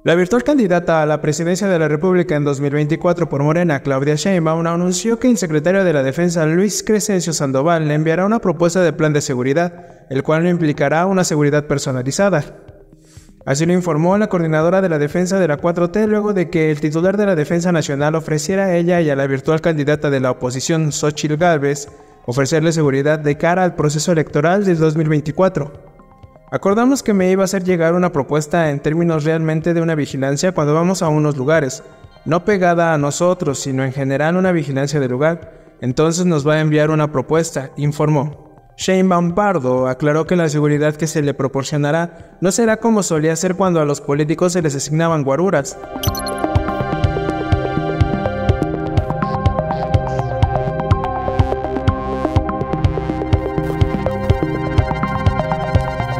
La virtual candidata a la presidencia de la República en 2024 por Morena, Claudia Sheinbaum, anunció que el secretario de la Defensa, Luis Crescencio Sandoval, le enviará una propuesta de plan de seguridad, el cual no implicará una seguridad personalizada. Así lo informó la coordinadora de la defensa de la 4T luego de que el titular de la Defensa Nacional ofreciera a ella y a la virtual candidata de la oposición, Xóchitl Gálvez, ofrecerle seguridad de cara al proceso electoral del 2024. Acordamos que me iba a hacer llegar una propuesta en términos realmente de una vigilancia cuando vamos a unos lugares, no pegada a nosotros, sino en general una vigilancia del lugar. Entonces nos va a enviar una propuesta, informó. Sheinbaum Pardo aclaró que la seguridad que se le proporcionará no será como solía ser cuando a los políticos se les asignaban guaruras.